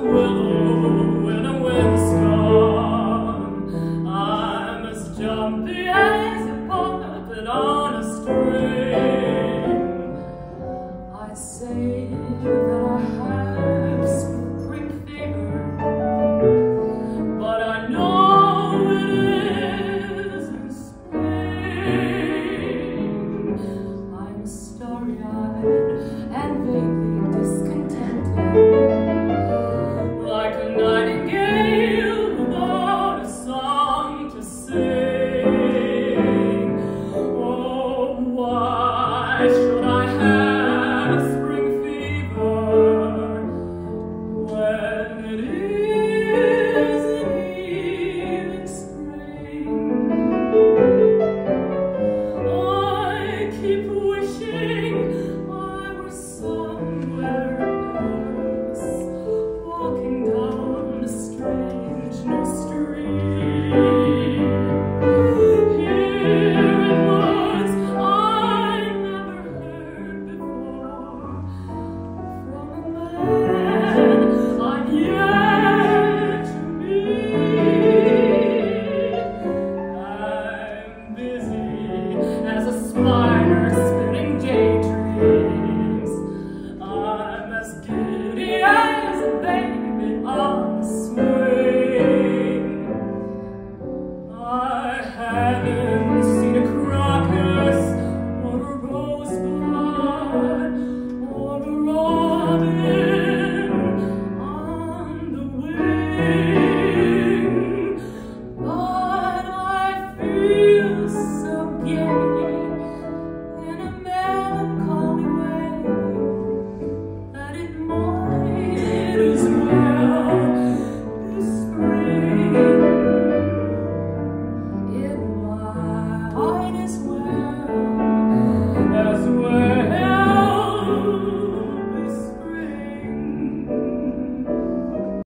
willow when the wind's gone. I'm as jumpy as a puppet on a string. I say that I have spring fever, but I know it isn't spring. I'm starry-eyed and vaguely discontented, like a nightingale without a song to sing. Oh, why should I have spring fever when it isn't even spring? I keep wishing I were somewhere else, walking down a strange new street. Here in woods I never heard before, from a man I'm yet to meet. I'm busy as a spider spinning daydreams. I'm as giddy as a baby on a swing. I haven't seen a crocus or a rosebud or a robin on the wing, but I feel so gay